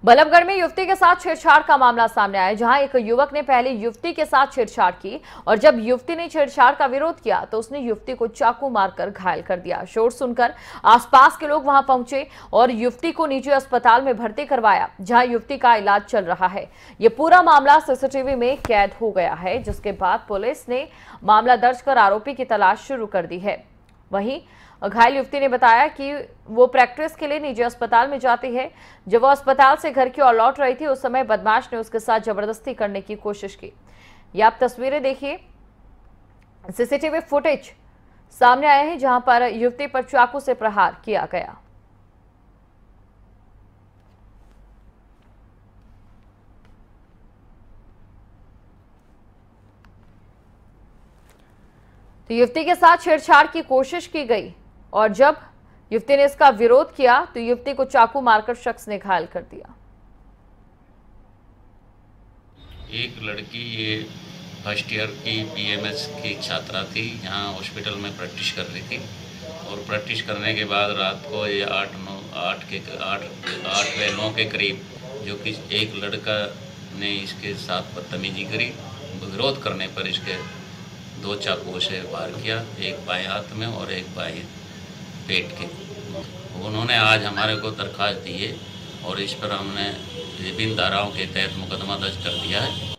बल्लभगढ़ में युवती के साथ छेड़छाड़ का मामला सामने आया, जहां एक युवक ने पहले युवती के साथ छेड़छाड़ की और जब युवती ने छेड़छाड़ का विरोध किया तो उसने युवती को चाकू मारकर घायल कर दिया। शोर सुनकर आसपास के लोग वहां पहुंचे और युवती को निजी अस्पताल में भर्ती करवाया, जहां युवती का इलाज चल रहा है। ये पूरा मामला सीसीटीवी में कैद हो गया है, जिसके बाद पुलिस ने मामला दर्ज कर आरोपी की तलाश शुरू कर दी है। वहीं घायल युवती ने बताया कि वो प्रैक्टिस के लिए निजी अस्पताल में जाती है। जब वो अस्पताल से घर की ओर लौट रही थी, उस समय बदमाश ने उसके साथ जबरदस्ती करने की कोशिश की। ये आप तस्वीरें देखिए, सीसीटीवी फुटेज सामने आए हैं जहां पर युवती पर चाकू से प्रहार किया गया। तो युवती के साथ छेड़छाड़ की कोशिश की गई और जब युवती ने इसका विरोध किया तो युवती को चाकू मारकर शख्स ने घायल कर दिया। एक लड़की ये फर्स्ट ईयर की बीएमएस की छात्रा थी, यहाँ हॉस्पिटल में प्रैक्टिस कर रही थी और प्रैक्टिस करने के बाद रात को ये 8 या 9 के करीब जो कि एक लड़का ने इसके साथ बदतमीजी करी। विरोध करने पर इसके 2 चाकुओं से वार किया, एक बाएं हाथ में और एक बाएं पेट के। उन्होंने आज हमारे को दरख्वास्त दी है और इस पर हमने विभिन्न धाराओं के तहत मुकदमा दर्ज कर दिया है।